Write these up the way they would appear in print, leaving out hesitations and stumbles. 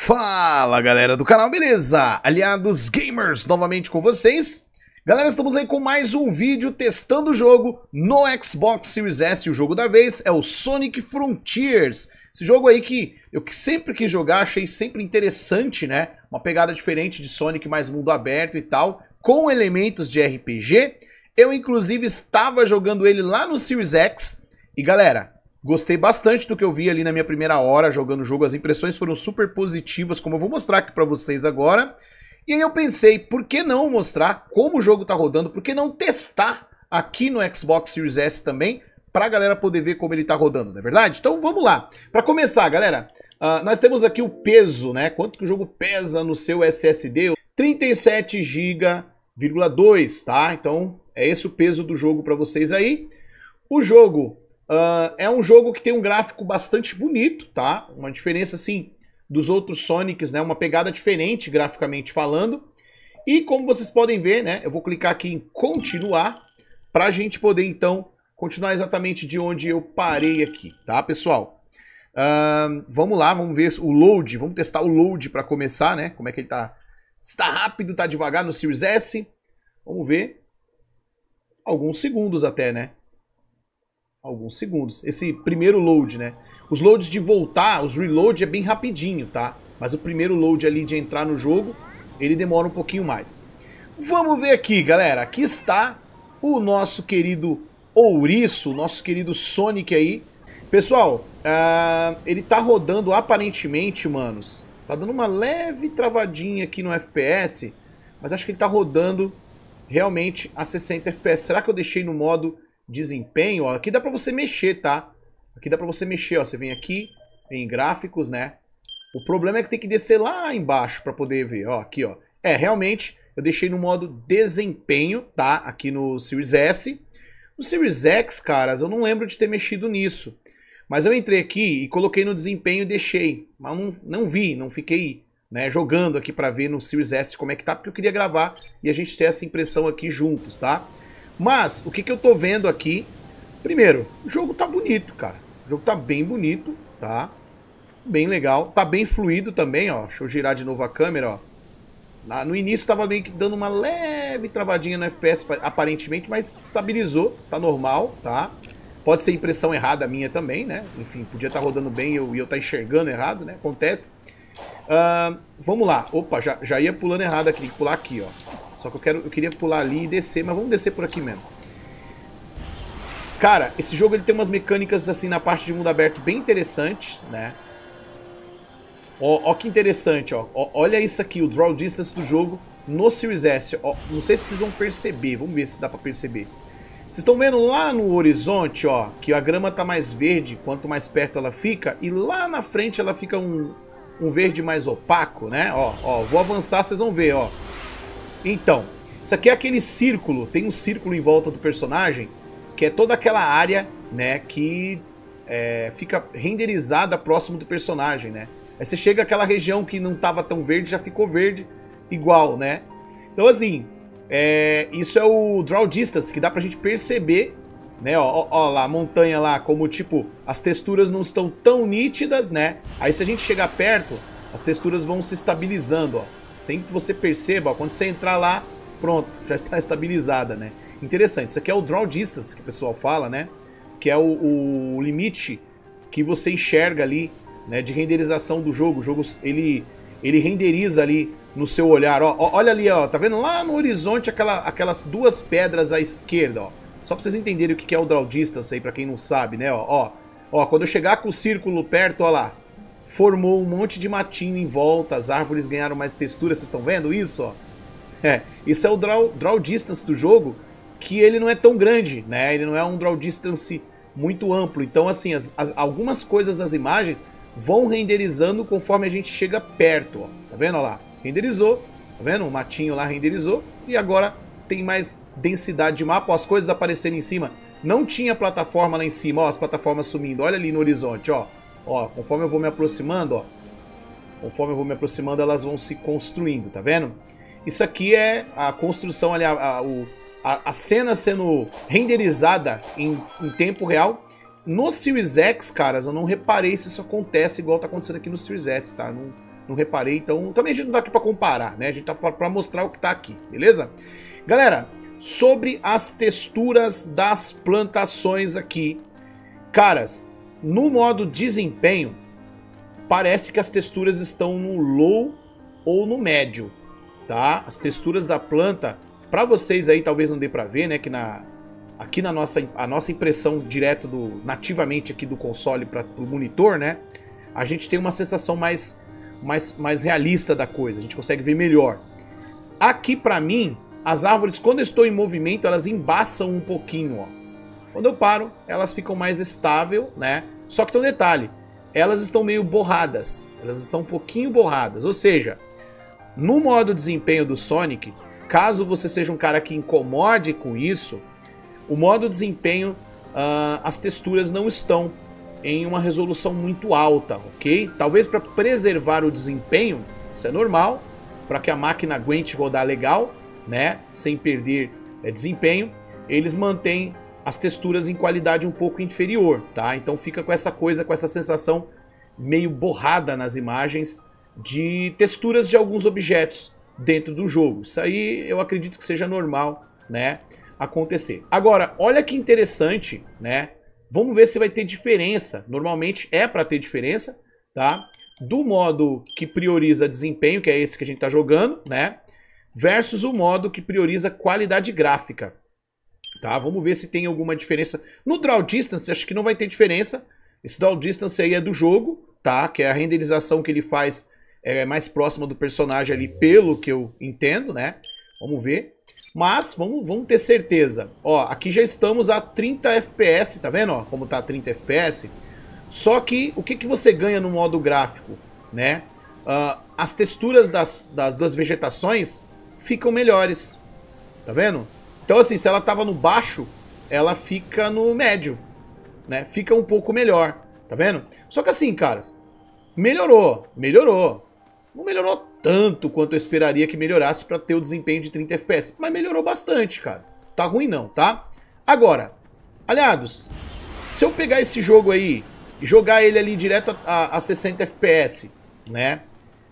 Fala galera do canal, beleza? Aliados Gamers novamente com vocês. Galera, estamos aí com mais um vídeo testando o jogo no Xbox Series S. O jogo da vez é o Sonic Frontiers. Esse jogo aí que eu sempre quis jogar, achei sempre interessante, né? Uma pegada diferente de Sonic, mais mundo aberto e tal, com elementos de RPG. Eu inclusive estava jogando ele lá no Series X. E galera, gostei bastante do que eu vi ali na minha primeira hora jogando o jogo. As impressões foram super positivas, como eu vou mostrar aqui pra vocês agora. E aí eu pensei, por que não mostrar como o jogo tá rodando? Por que não testar aqui no Xbox Series S também? Pra galera poder ver como ele tá rodando, não é verdade? Então vamos lá. Pra começar, galera, nós temos aqui o peso, né? Quanto que o jogo pesa no seu SSD? 37 GB,2, tá? Então é esse o peso do jogo pra vocês aí. O jogo... é um jogo que tem um gráfico bastante bonito, tá? Uma diferença, assim, dos outros Sonics, né? Uma pegada diferente, graficamente falando. E como vocês podem ver, né? Eu vou clicar aqui em continuar, pra gente poder, então, continuar exatamente de onde eu parei aqui, tá, pessoal? Vamos lá, vamos ver o load. Vamos testar o load pra começar, né? Como é que ele tá. Se tá rápido, tá devagar no Series S. Vamos ver. Alguns segundos até, né? Alguns segundos. Esse primeiro load, né? Os loads de voltar, os reload é bem rapidinho, tá? Mas o primeiro load ali de entrar no jogo, ele demora um pouquinho mais. Vamos ver aqui, galera. Aqui está o nosso querido ouriço, nosso querido Sonic aí. Pessoal, ele tá rodando aparentemente, manos. Tá dando uma leve travadinha aqui no FPS, mas acho que ele tá rodando realmente a 60 FPS. Será que eu deixei no modo desempenho? Ó, aqui dá pra você mexer, tá? Aqui dá pra você mexer, ó. Você vem aqui, em gráficos, né? O problema é que tem que descer lá embaixo pra poder ver, ó. Aqui, ó. Realmente, eu deixei no modo desempenho, tá? Aqui no Series S. No Series X, caras, eu não lembro de ter mexido nisso. Mas eu entrei aqui e coloquei no desempenho e deixei. Mas não vi, não fiquei, né, jogando aqui pra ver no Series S como é que tá, porque eu queria gravar e a gente ter essa impressão aqui juntos, tá? Mas, o que eu tô vendo aqui... Primeiro, o jogo tá bonito, cara. O jogo tá bem bonito, tá? Bem legal. Tá bem fluido também, ó. Deixa eu girar de novo a câmera, ó. No início tava meio que dando uma leve travadinha no FPS, aparentemente, mas estabilizou. Tá normal, tá? Pode ser impressão errada minha também, né? Enfim, podia estar rodando bem e eu tá enxergando errado, né? Acontece. Vamos lá. Opa, já ia pulando errado aqui. Tem que pular aqui, ó. Só que eu queria pular ali e descer, mas vamos descer por aqui mesmo. Cara, esse jogo ele tem umas mecânicas assim na parte de mundo aberto bem interessantes, né? Ó que interessante, ó. Olha isso aqui, o draw distance do jogo no Series S. Ó, não sei se vocês vão perceber, vamos ver se dá pra perceber. Vocês estão vendo lá no horizonte, ó, que a grama tá mais verde quanto mais perto ela fica, e lá na frente ela fica um verde mais opaco, né? Ó, vou avançar, vocês vão ver, ó. Então, isso aqui é aquele círculo, tem um círculo em volta do personagem, que é toda aquela área, né, que fica renderizada próximo do personagem, né. Aí você chega àquela região que não estava tão verde, já ficou verde igual, né. Então assim, isso é o draw distance, que dá pra gente perceber, né, ó lá, a montanha lá, como tipo, as texturas não estão tão nítidas, né. Aí se a gente chegar perto, as texturas vão se estabilizando, ó. Sem que você perceba, ó, quando você entrar lá, pronto, já está estabilizada, né? Interessante, isso aqui é o draw distance que o pessoal fala, né? Que é o limite que você enxerga ali, né, de renderização do jogo. O jogo, ele renderiza ali no seu olhar, ó. Olha ali, ó, tá vendo lá no horizonte aquelas duas pedras à esquerda, ó. Só pra vocês entenderem o que é o draw distance aí, pra quem não sabe, né, ó. Ó, quando eu chegar com o círculo perto, ó lá, formou um monte de matinho em volta, as árvores ganharam mais textura, vocês estão vendo isso, ó? Isso é o draw distance do jogo, que ele não é tão grande, né? Ele não é um draw distance muito amplo. Então, assim, algumas coisas das imagens vão renderizando conforme a gente chega perto, ó. Tá vendo, ó lá? Renderizou, tá vendo? O matinho lá renderizou e agora tem mais densidade de mapa, ó, as coisas aparecendo em cima. Não tinha plataforma lá em cima, ó, as plataformas sumindo. Olha ali no horizonte, ó. Ó, conforme eu vou me aproximando, ó. Conforme eu vou me aproximando, elas vão se construindo, tá vendo? Isso aqui é a construção ali, a cena sendo renderizada em tempo real. No Series X, caras, eu não reparei se isso acontece igual tá acontecendo aqui no Series S, tá? não reparei, então também a gente não tá aqui pra comparar, né? A gente tá pra mostrar o que tá aqui, beleza? Galera, sobre as texturas das plantações aqui, caras, no modo desempenho, parece que as texturas estão no low ou no médio, tá? As texturas da planta, pra vocês aí talvez não dê pra ver, né? Que aqui na nossa impressão direto nativamente aqui do console para o monitor, né? A gente tem uma sensação mais realista da coisa, a gente consegue ver melhor. Aqui pra mim, as árvores, quando eu estou em movimento, elas embaçam um pouquinho, ó. Quando eu paro, elas ficam mais estável, né? Só que tem um detalhe, elas estão meio borradas, elas estão um pouquinho borradas, ou seja, no modo desempenho do Sonic, caso você seja um cara que incomode com isso, o modo desempenho, as texturas não estão em uma resolução muito alta, ok? Talvez para preservar o desempenho, isso é normal, para que a máquina aguente rodar legal, né? Sem perder desempenho, eles mantêm as texturas em qualidade um pouco inferior, tá? Então fica com essa coisa, com essa sensação meio borrada nas imagens de texturas de alguns objetos dentro do jogo. Isso aí eu acredito que seja normal, né, acontecer. Agora, olha que interessante, né? Vamos ver se vai ter diferença. Normalmente é para ter diferença, tá? Do modo que prioriza desempenho, que é esse que a gente tá jogando, né? Versus o modo que prioriza qualidade gráfica. Tá? Vamos ver se tem alguma diferença. No Draw Distance, acho que não vai ter diferença. Esse Draw Distance aí é do jogo, tá? Que é a renderização que ele faz mais próxima do personagem ali, pelo que eu entendo, né? Vamos ver. Mas vamos ter certeza. Ó, aqui já estamos a 30 FPS, tá vendo? Ó, como tá a 30 FPS. Só que o que você ganha no modo gráfico, né? As texturas das vegetações ficam melhores, tá vendo? Então assim, se ela tava no baixo, ela fica no médio, né? Fica um pouco melhor, tá vendo? Só que assim, caras, melhorou. Não melhorou tanto quanto eu esperaria que melhorasse para ter o desempenho de 30 FPS, mas melhorou bastante, cara. Tá ruim não, tá? Agora, aliados, se eu pegar esse jogo aí e jogar ele ali direto a 60 FPS, né?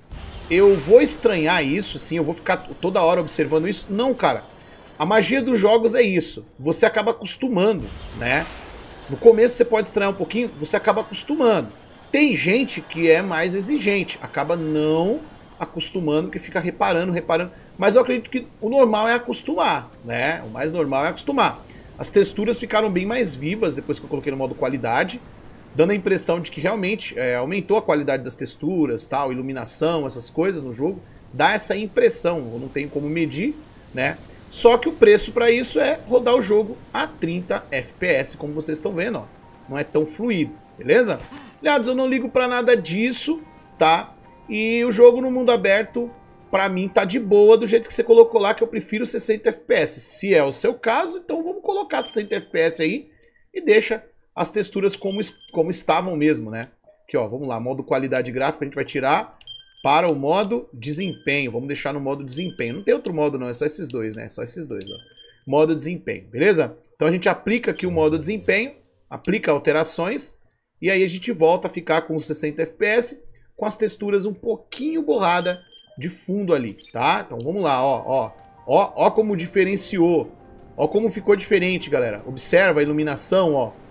Eu vou estranhar isso, sim, eu vou ficar toda hora observando isso. Não, cara. A magia dos jogos é isso. Você acaba acostumando, né? No começo você pode estranhar um pouquinho, você acaba acostumando. Tem gente que é mais exigente, acaba não acostumando, que fica reparando. Mas eu acredito que o normal é acostumar, né? O mais normal é acostumar. As texturas ficaram bem mais vivas depois que eu coloquei no modo qualidade, dando a impressão de que realmente aumentou a qualidade das texturas, tal, iluminação, essas coisas no jogo. Dá essa impressão, eu não tenho como medir, né? Só que o preço para isso é rodar o jogo a 30 FPS, como vocês estão vendo, ó. Não é tão fluido, beleza? Aliados, eu não ligo para nada disso, tá? E o jogo no mundo aberto, para mim, tá de boa do jeito que você colocou lá, que eu prefiro 60 FPS. Se é o seu caso, então vamos colocar 60 FPS aí e deixa as texturas como estavam mesmo, né? Aqui, ó, vamos lá, modo qualidade gráfica, a gente vai tirar para o modo desempenho. Vamos deixar no modo desempenho. Não tem outro modo não, é só esses dois, né? É só esses dois, ó. Modo desempenho, beleza? Então a gente aplica aqui o modo desempenho, aplica alterações, e aí a gente volta a ficar com 60 FPS, com as texturas um pouquinho borrada de fundo ali, tá? Então vamos lá, ó como diferenciou, ó como ficou diferente, galera. Observa a iluminação,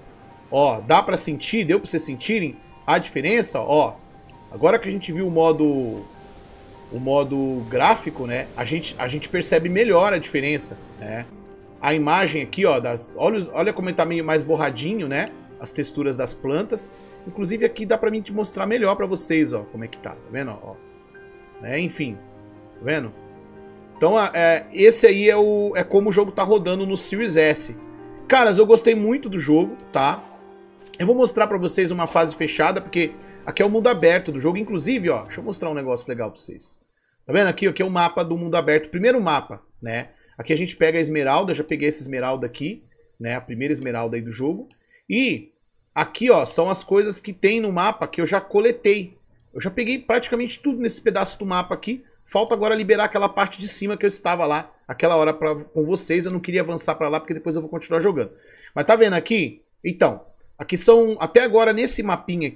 ó, dá pra sentir, deu pra vocês sentirem a diferença, ó. Agora que a gente viu o modo gráfico, né, a gente percebe melhor a diferença, né? A imagem aqui, ó, olha como ele tá meio mais borradinho, né? As texturas das plantas. Inclusive aqui dá pra mim te mostrar melhor pra vocês, ó, como é que tá vendo, ó? Enfim, tá vendo? Então, esse aí é como o jogo tá rodando no Series S. Caras, eu gostei muito do jogo, tá? Eu vou mostrar pra vocês uma fase fechada, porque aqui é o mundo aberto do jogo. Inclusive, ó, deixa eu mostrar um negócio legal pra vocês. Tá vendo? Aqui é o mapa do mundo aberto, primeiro mapa, né? Aqui a gente pega a esmeralda, já peguei essa esmeralda aqui, né? A primeira esmeralda aí do jogo. E aqui, ó, são as coisas que tem no mapa que eu já coletei. Eu já peguei praticamente tudo nesse pedaço do mapa aqui. Falta agora liberar aquela parte de cima que eu estava lá, aquela hora com vocês. Eu não queria avançar pra lá, porque depois eu vou continuar jogando. Mas tá vendo aqui? Então, aqui são, até agora nesse mapinha aqui,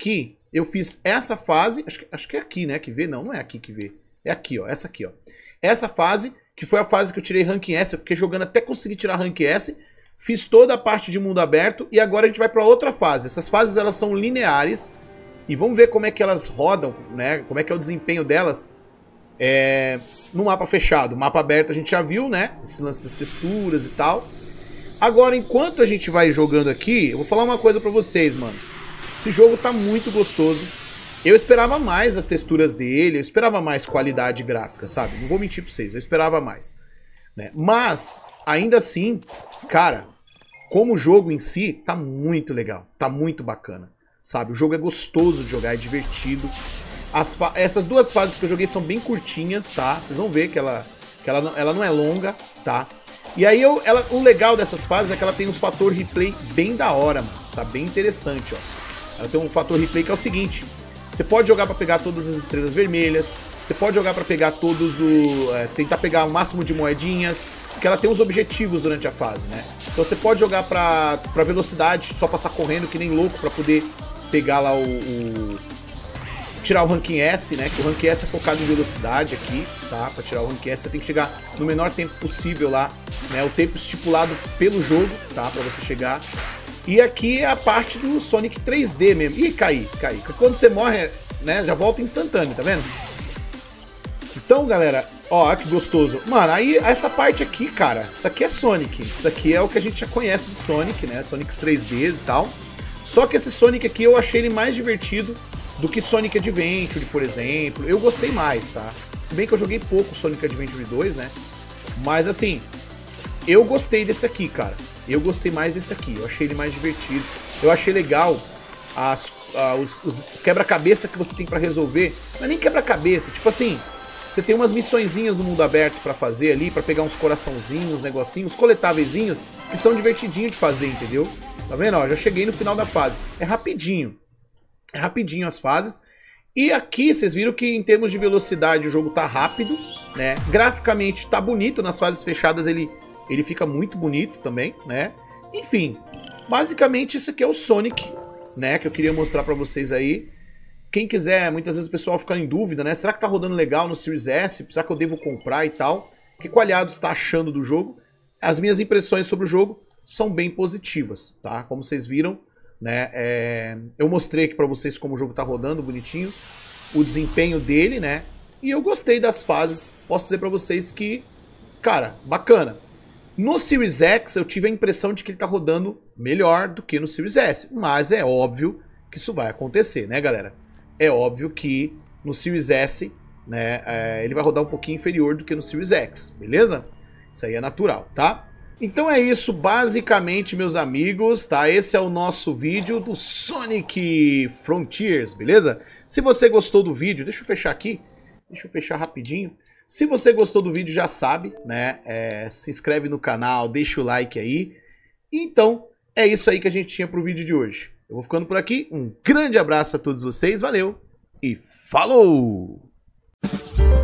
eu fiz essa fase, acho que é aqui, né, que vê, não é aqui que vê, é aqui, ó, essa aqui, ó. Essa fase, que foi a fase que eu tirei Rank S, eu fiquei jogando até conseguir tirar Rank S, fiz toda a parte de mundo aberto e agora a gente vai pra outra fase. Essas fases, elas são lineares e vamos ver como é que elas rodam, né, como é que é o desempenho delas no mapa fechado. Mapa aberto a gente já viu, né, esse lance das texturas e tal. Agora, enquanto a gente vai jogando aqui, eu vou falar uma coisa pra vocês, manos. Esse jogo tá muito gostoso. Eu esperava mais das texturas dele, eu esperava mais qualidade gráfica, sabe? Não vou mentir pra vocês, eu esperava mais, né? Mas, ainda assim, cara, como jogo em si, tá muito legal, tá muito bacana, sabe? O jogo é gostoso de jogar, é divertido. Essas duas fases que eu joguei são bem curtinhas, tá? Vocês vão ver que ela não é longa, tá? E aí, o legal dessas fases é que ela tem um fator replay bem da hora, mano, sabe? Bem interessante, ó. Ela tem um fator replay que é o seguinte: você pode jogar pra pegar todas as estrelas vermelhas, você pode jogar pra pegar tentar pegar o máximo de moedinhas, porque ela tem uns objetivos durante a fase, né? Então você pode jogar pra velocidade, só passar correndo que nem louco pra poder pegar lá tirar o Ranking S, né? Que o Ranking S é focado em velocidade aqui, tá? Pra tirar o Ranking S você tem que chegar no menor tempo possível lá, né? O tempo estipulado pelo jogo, tá? Pra você chegar. E aqui é a parte do Sonic 3D mesmo. Ih, caí. Quando você morre, né? Já volta instantâneo, tá vendo? Então, galera, ó, que gostoso. Mano, aí essa parte aqui, cara, isso aqui é Sonic. Isso aqui é o que a gente já conhece de Sonic, né? Sonic 3Ds e tal. Só que esse Sonic aqui eu achei ele mais divertido do que Sonic Adventure, por exemplo. Eu gostei mais, tá? Se bem que eu joguei pouco Sonic Adventure 2, né? Mas assim, eu gostei desse aqui, cara. Eu gostei mais desse aqui. Eu achei ele mais divertido. Eu achei legal os quebra-cabeça que você tem pra resolver. Não é nem quebra-cabeça, tipo assim, você tem umas missõezinhas no mundo aberto pra fazer ali, pra pegar uns coraçãozinhos, negocinhos, coletáveiszinhos, que são divertidinho de fazer, entendeu? Tá vendo? Ó, já cheguei no final da fase. É rapidinho. É rapidinho as fases. E aqui vocês viram que em termos de velocidade o jogo tá rápido, né? Graficamente tá bonito, nas fases fechadas ele fica muito bonito também, né? Enfim, basicamente isso aqui é o Sonic, né? Que eu queria mostrar pra vocês aí. Quem quiser, muitas vezes o pessoal fica em dúvida, né? Será que tá rodando legal no Series S? Será que eu devo comprar e tal? O que o Aliados está achando do jogo? As minhas impressões sobre o jogo são bem positivas, tá? Como vocês viram, né? Eu mostrei aqui pra vocês como o jogo tá rodando bonitinho, o desempenho dele, né? E eu gostei das fases. Posso dizer pra vocês que, cara, bacana. No Series X eu tive a impressão de que ele tá rodando melhor do que no Series S, mas é óbvio que isso vai acontecer, né, galera? É óbvio que no Series S, né, ele vai rodar um pouquinho inferior do que no Series X, beleza? Isso aí é natural, tá? Então é isso, basicamente, meus amigos, tá? Esse é o nosso vídeo do Sonic Frontiers, beleza? Se você gostou do vídeo, deixa eu fechar aqui, deixa eu fechar rapidinho. Se você gostou do vídeo, já sabe, né? Se inscreve no canal, deixa o like aí. Então, é isso aí que a gente tinha pro vídeo de hoje. Eu vou ficando por aqui, um grande abraço a todos vocês, valeu e falou!